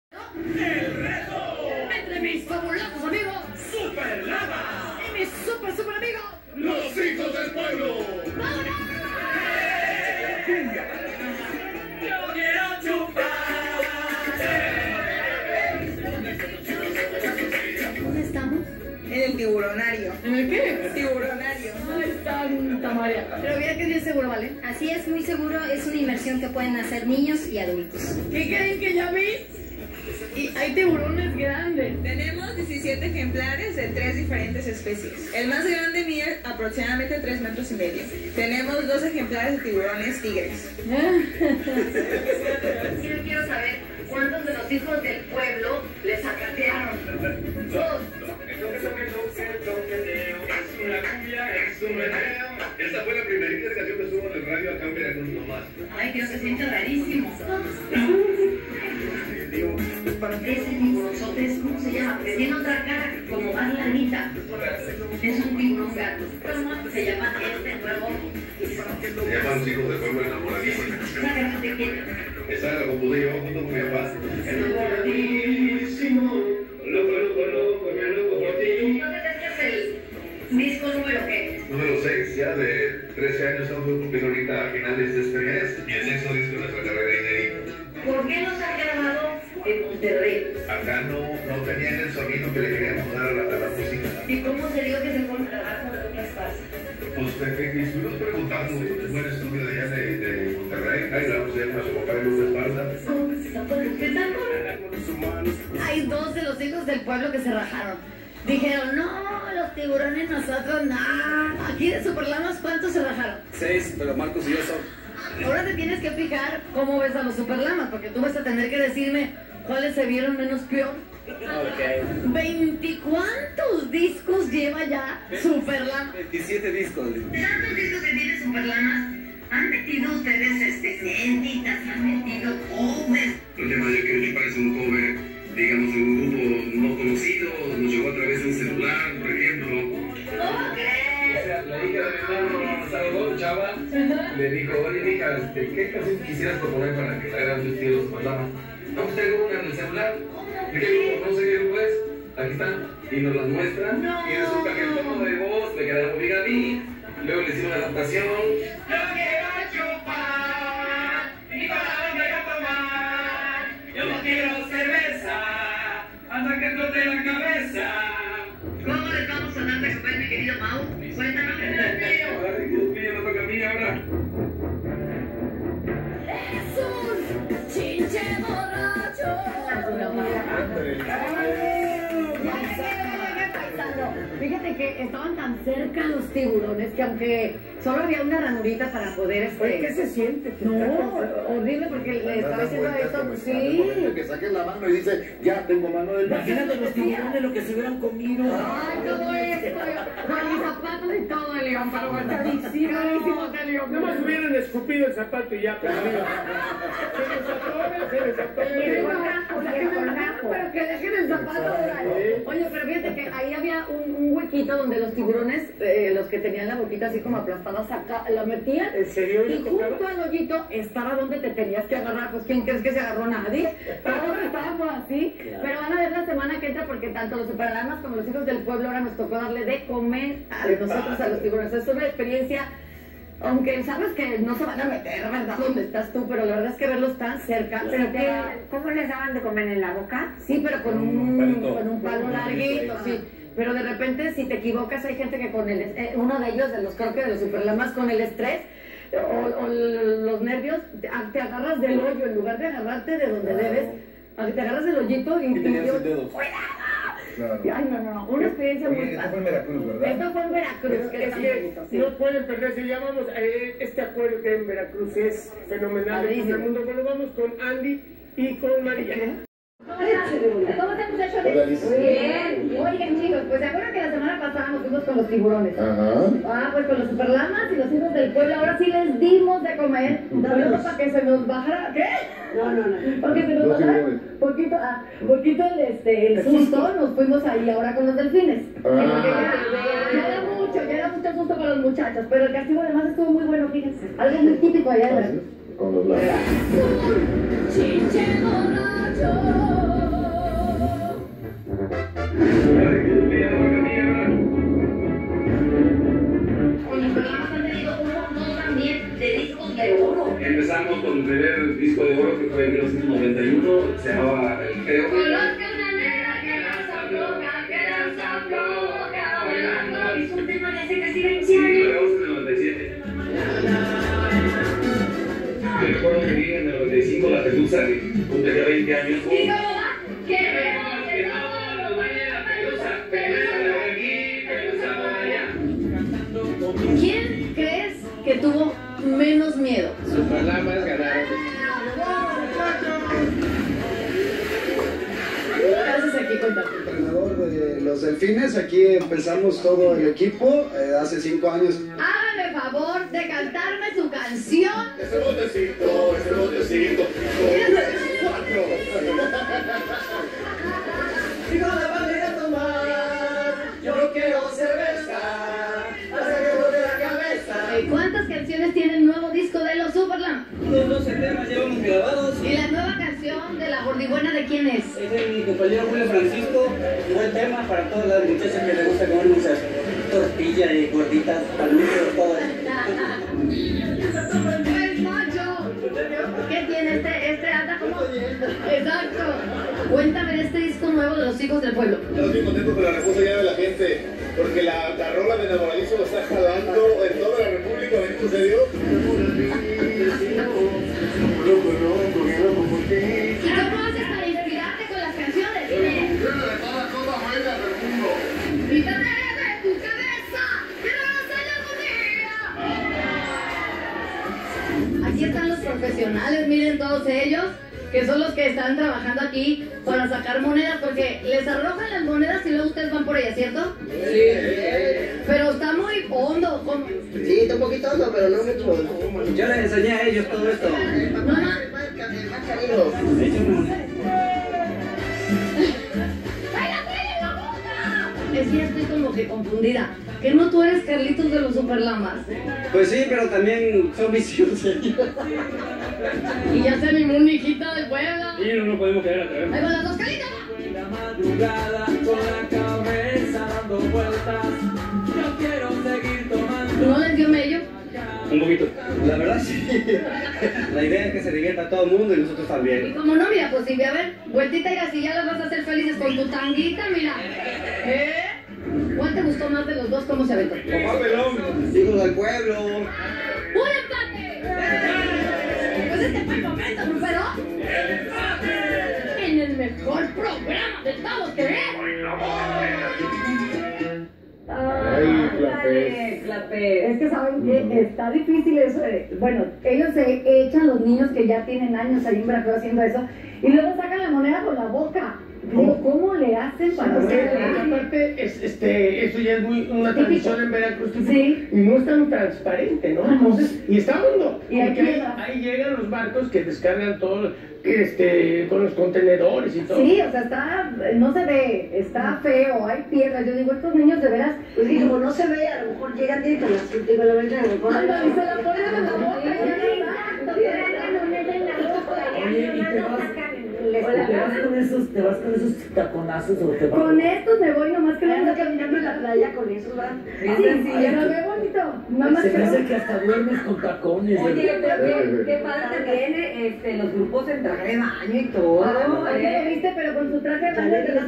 El reto entre mis fabulosos amigos Super Lama y mis super amigos los hijos del pueblo. ¡Vámonos! Yo quiero chupar. ¿Dónde estamos? En el tiburonario. ¿En el qué? Tiburonario. Ay, Santa María. Pero mira que es bien seguro, ¿vale? Así es, muy seguro, es una inmersión que pueden hacer niños y adultos. ¿Qué creen que ya vi? Y hay tiburones grandes. Tenemos 17 ejemplares de 3 diferentes especies. El más grande mide aproximadamente 3,5 metros. Tenemos 2 ejemplares de tiburones tigres. Yo quiero saber cuántos de los hijos del pueblo les acatearon. Dos. Esa fue la primerita canción que estuvo en el radio acá en Veracruz nomás. Ay, Dios, se siente rarísimo. Ese tiburonzote, ¿cómo se llama? Que tiene otra cara, como más lanita. Es un tiburón gato. ¿Cómo se llama este nuevo? Se llaman los hijos del pueblo enamoradísimos. ¿De quién? Esa la compuse yo junto con mi papá. Enamoradísimo, loco por ti. ¿Dónde tenías el disco número qué? Número 6, ya de 13 años, estamos cumpliendo ahorita a finales de este mes. Y el sexto disco de nuestra carrera inédita. ¿Por qué nos ha grabado en Monterrey? Acá no tenían el sonido que le queríamos dar a la música. ¿Y cómo se dio que se fueron a grabar con otras partes? Pues me estuvimos preguntando, un buen estudio de allá de Monterrey. Ahí grabamos ya con su papá de Luz Esparza. ¿Qué tal? Hay 2 de los hijos del pueblo que se rajaron. Dijeron, no, los tiburones nosotros, no. Aquí de Superlamas, ¿cuántos se rajaron? 6, pero Marcos y yo son. Ahora te tienes que fijar cómo ves a los Superlamas, porque tú vas a tener que decirme cuáles se vieron menos peor. Ok. 20 ¿cuántos discos lleva ya Superlama? 27 discos. ¿Tantos discos que tiene Superlama? ¿Han metido ustedes néntitas? ¿Han metido covers? El tema de que me parece un cover, digamos, de un grupo no conocido, nos llegó a través de un celular, por ejemplo. ¿Cómo crees? O sea, la hija de mi hermano Salvador, Chava, le dijo, oye, hija, ¿qué canción quisieras proponer para que la hagan tus tíos Superlama? Vamos a tener una en el celular. ¿Qué grupo? No sé qué grupo es. Aquí está. Y nos las muestra. No. Y resulta que el tono de voz me quedaba muy bien a mí. Luego le hicimos una adaptación. Yo quiero chupar y para tomar. Yo no quiero cerveza hasta que explote la cabeza. ¿Cómo les vamos a dar de comer, mi querido Mau? Cuéntanos. Ay, Dios mío, no toca a mí ahora. ¡Es un chinche borracho! Fíjate que estaban tan cerca los tiburones que aunque solo había una ranurita para poder ¿Qué se siente? No, horrible porque le estaba haciendo esto. Sí. Que saque la mano y dice, ya tengo mano del Imagínate los tiburones lo que se hubieran comido. Ay, todo esto, con mis zapatos y todo el león, para carísimo el león. No más hubieran escupido el zapato y ya, pero se les Pero que dejen el zapato. Oye, pero fíjate que ahí había un huequito donde los tiburones, los que tenían la boquita así como aplastada, la metían. ¿En serio? Y junto al hoyito estaba donde te tenías que agarrar. Pues ¿quién crees que se agarró? Nadie. Todos estábamos así. Pero van a ver la semana que entra porque tanto los Superlamas como los hijos del pueblo ahora nos tocó darle de comer a nosotros, a los tiburones. Es una experiencia. Aunque sabes que no se van a meter, ¿verdad? Donde estás tú, pero la verdad es que verlos tan cerca. ¿Pero qué? ¿Cómo les daban de comer en la boca? Sí, pero con un palo larguito, sí. Pero de repente, si te equivocas, hay gente que con uno de ellos, creo que de los Superlamas, con el estrés o los nervios, te agarras del hoyo, en lugar de agarrarte de donde debes, te agarras del hoyito y dedos. Claro. Ay, no, una experiencia muy Esto fue en padre. Veracruz, ¿verdad? Esto fue en Veracruz, que Es que sí. no pueden perderse, ya vamos, este acuario que hay en Veracruz es fenomenal de todo el mundo. Bueno, vamos con Andy y con María. ¿Cómo te hemos hecho? Hola, Liz. Bien. Oigan, chicos, pues se acuerdan que la semana pasada nos fuimos con los tiburones. Ajá. Pues con los Superlamas y los hijos del pueblo, ahora sí les dimos de comer. Solo para que se nos bajara. ¿Qué? No. Porque se nos Los bajara tiburones. poquito el susto, nos fuimos ahí ahora con los delfines. Porque ya era mucho susto con los muchachos, pero el castigo además estuvo muy bueno, fíjense. Algo muy típico allá de Con los lados. Chinche borracho. fue en 1991, se llamaba El Creo. Sí, lo grabamos en el 97. Recuerdo que vi en el 95 La Pelusa, tenía 20 años. ¿Quién crees que tuvo menos miedo? Superlamas ganaron. ¿Qué haces aquí? Cuéntame. Entrenador de los Delfines, aquí empezamos todo el equipo, hace 5 años. Hágame favor de cantarme su canción. Ese botecito, ese botecito. Digo la bandera a tomar, yo no quiero cerveza, hasta que bote la cabeza. ¿Cuántas canciones tiene el nuevo disco de los Superlam? Unos 12 temas llevamos grabados. ¿Y la nueva canción de La Gordibuena de quién es? Es de mi compañero Julio Francisco. Buen tema para todas las muchachas que les gusta comer muchas tortillas y gorditas, paluchos, todo. ¡El macho! ¿Qué tiene este anda como? Exacto. Cuéntame de este disco nuevo de Los Hijos del Pueblo. Estamos bien contentos con la respuesta ya de la gente, porque la rola de Enamoradizo lo está jalando en toda la República, ¿bendito sea Dios? ¿Y cómo haces para inspirarte con las canciones? Toda buena del mundo. ¡Quítate de tu cabeza! ¡Que no lo sé algún día! Aquí están los profesionales, miren todos ellos, que son los que están trabajando aquí para sacar monedas, porque les arrojan las monedas y luego ustedes van por ellas, ¿cierto? Sí. Pero está muy hondo. ¿Cómo? Sí, está un poquito hondo, pero no mucho. Yo les enseñé a ellos todo esto. Mamá. Es que estoy como que confundida. ¿Que no tú eres Carlitos de los Superlamas? Pues sí, pero también son mis hijos. Y ya se animó un hijito del pueblo. Y no nos podemos quedar atrás. Ahí van las dos calitas. La madrugada con la cabeza dando vueltas, yo quiero seguir tomando. ¿No les dio mello? Un poquito. La verdad sí. La idea es que se divierta todo el mundo y nosotros Y también. como no, mira, pues Silvia, a ver, vueltita y así ya las vas a hacer felices con tu tanguita, mira. ¿Cuál te gustó más de los dos? ¿Cómo se aventó? Papá Pelón, hijos del pueblo. ¡Un empate! Pues este fue el momento, pero en el mejor programa de todos que es. Ay, clapé. Es que saben que está difícil eso. Bueno, ellos se echan los niños que ya tienen años ahí en Veracruz haciendo eso y luego sacan la moneda con la boca. Digo, ¿cómo le hacen para hacerlo? Aparte, eso ya es muy una tradición en Veracruz. Sí. Y no es tan transparente, ¿no? Entonces, y está hondo. Y Porque ahí llegan los barcos que descargan todo, con los contenedores y todo. Sí, o sea, está, no se ve, está feo, hay piedras. Yo digo, estos niños de veras, Pues sí, como no se ve, a lo mejor llegan y con las últimas la venden a lo mejor. anda, y se la ponen en la boca. Oye, ¿y te vas con esos taconazos o te vas? Con estos me voy nomás que no Ando ando caminando en la playa con eso, ¿verdad? Sí, ya lo veo bonito. Mamá, Se me hace que hasta duermes con tacones. Oye, pero qué padre también los grupos en traje de baño y todo. ¿Ya lo viste? Pero con su traje de baño de